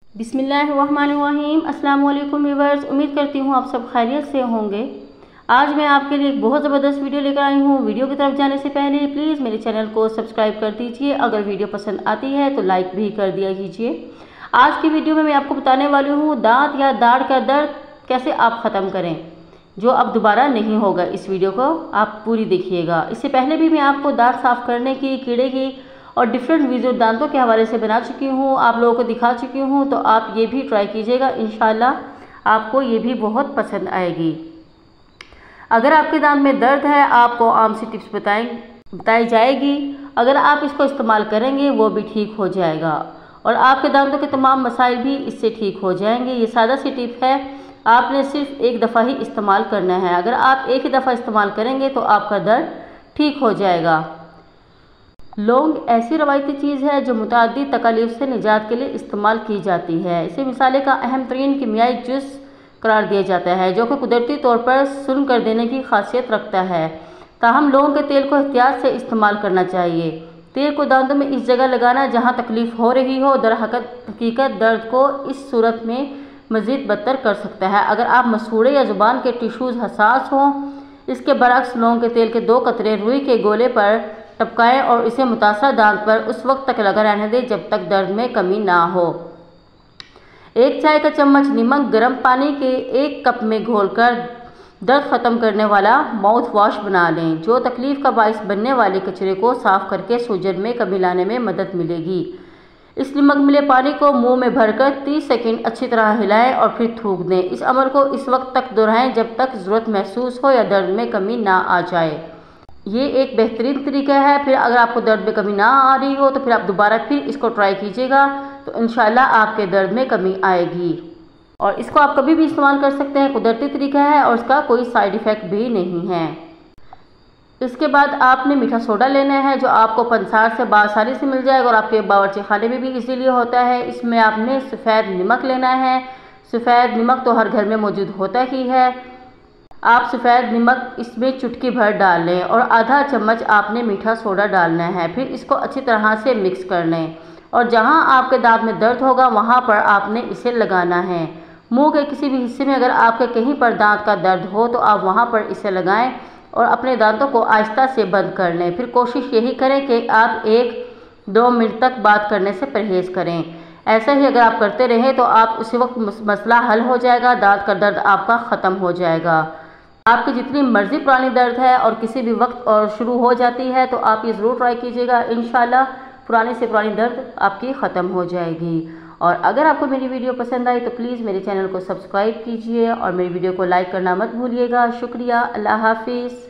बिस्मिल्लाहिर्रहमानिर्रहीम। अस्सलाम वालेकुम व्यूअर्स, उम्मीद करती हूँ आप सब खैरियत से होंगे। आज मैं आपके लिए एक बहुत ज़बरदस्त वीडियो लेकर आई हूँ। वीडियो की तरफ जाने से पहले प्लीज़ मेरे चैनल को सब्सक्राइब कर दीजिए। अगर वीडियो पसंद आती है तो लाइक भी कर दिया कीजिए। आज की वीडियो में मैं आपको बताने वाली हूँ दांत या दाढ़ का दर्द कैसे आप ख़त्म करें, जो अब दोबारा नहीं होगा। इस वीडियो को आप पूरी देखिएगा। इससे पहले भी मैं आपको दांत साफ़ करने की, कीड़े की और डिफरेंट वीडियो दांतों के हवाले से बना चुकी हूँ, आप लोगों को दिखा चुकी हूँ। तो आप ये भी ट्राई कीजिएगा, इंशाल्लाह आपको ये भी बहुत पसंद आएगी। अगर आपके दांत में दर्द है, आपको आम सी टिप्स बताई जाएगी। अगर आप इसको इस्तेमाल करेंगे वो भी ठीक हो जाएगा और आपके दांतों के तमाम मसाइल भी इससे ठीक हो जाएंगे। ये सादा सी टिप है, आपने सिर्फ एक दफ़ा ही इस्तेमाल करना है। अगर आप एक ही दफ़ा इस्तेमाल करेंगे तो आपका दर्द ठीक हो जाएगा। लौंग ऐसी रवायती चीज़ है जो मुतअद्दिद तकालीफ से निजात के लिए इस्तेमाल की जाती है। इसे मिसाले का अहम तरीन कीमियाई जुज़ करार दिया जाता है, जो कि कुदरती तौर पर सुन्न कर देने की खासियत रखता है। ताहम लौंग के तेल को एहतियात से इस्तेमाल करना चाहिए। तेल को दांतों में इस जगह लगाना जहाँ तकलीफ़ हो रही हो, हकीकत दर्द को इस सूरत में मज़ीद बदतर कर सकता है। अगर आप मसूड़े या ज़ुबान के टिश्यूज़ हसास हों, इसके बरक्स लौंग के तेल के 2 कतरे रुई के गोले पर टपकाएं और इसे मुतासर दांत पर उस वक्त तक लगा रहने दें जब तक दर्द में कमी ना हो। 1 चाय का चम्मच नमक गर्म पानी के 1 कप में घोलकर दर्द ख़त्म करने वाला माउथ वॉश बना लें, जो तकलीफ़ का बाइस बनने वाले कचरे को साफ़ करके सूजन में कमी लाने में मदद मिलेगी। इस नमक मिले पानी को मुंह में भरकर 30 सेकंड अच्छी तरह हिलाएं और फिर थूक दें। इस अमल को इस वक्त तक दोहराएं जब तक ज़रूरत महसूस हो या दर्द में कमी ना आ जाए। ये एक बेहतरीन तरीका है। फिर अगर आपको दर्द में कमी ना आ रही हो तो फिर आप दोबारा फिर इसको ट्राई कीजिएगा, तो इंशाल्लाह आपके दर्द में कमी आएगी। और इसको आप कभी भी इस्तेमाल कर सकते हैं, कुदरती तरीका है और इसका कोई साइड इफ़ेक्ट भी नहीं है। इसके बाद आपने मीठा सोडा लेना है, जो आपको पंसार से बासानी से मिल जाएगा और आपके बावर्ची खाने में भी इजीली होता है। इसमें आपने सफ़ेद नमक लेना है। सफ़ेद नमक तो हर घर में मौजूद होता ही है। आप सफ़ेद नमक इसमें चुटकी भर डाल लें और आधा चम्मच आपने मीठा सोडा डालना है। फिर इसको अच्छी तरह से मिक्स कर लें और जहां आपके दांत में दर्द होगा वहां पर आपने इसे लगाना है। मुंह के किसी भी हिस्से में अगर आपके कहीं पर दांत का दर्द हो तो आप वहां पर इसे लगाएं और अपने दांतों को आहिस्ता से बंद कर लें। फिर कोशिश यही करें कि आप 1-2 मिनट तक बात करने से परहेज़ करें। ऐसा ही अगर आप करते रहें तो आप उसी वक्त मसला हल हो जाएगा, दांत का दर्द आपका ख़त्म हो जाएगा। आपकी जितनी मर्ज़ी पुरानी दर्द है और किसी भी वक्त और शुरू हो जाती है तो आप ये ज़रूर ट्राई कीजिएगा, इंशाल्लाह पुरानी से पुरानी दर्द आपकी ख़त्म हो जाएगी। और अगर आपको मेरी वीडियो पसंद आई तो प्लीज़ मेरे चैनल को सब्सक्राइब कीजिए और मेरी वीडियो को लाइक करना मत भूलिएगा। शुक्रिया, अल्लाह हाफिज़।